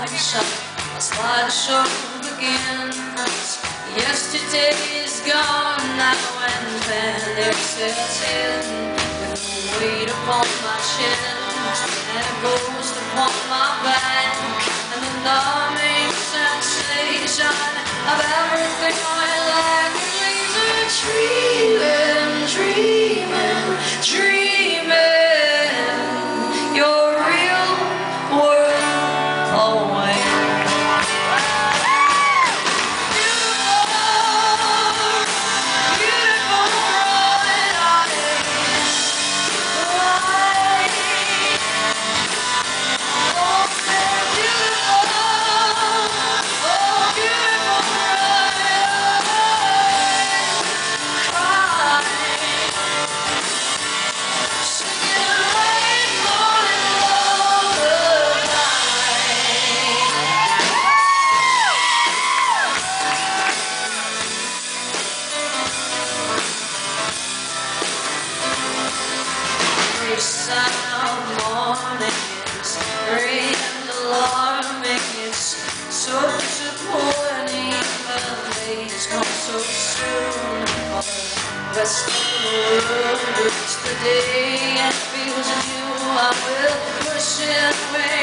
shot, a slideshow begins. Yesterday is gone now, and panic sets in with the weight upon my chin and a ghost upon my back, and the numbing sensation of everything I lack. It leaves me dreaming, dreaming, dreaming your real world away. Sound morning is great and alarming. It's so disappointing that days come so soon. For the rest of the world, it's the day and feels new. I will push it away.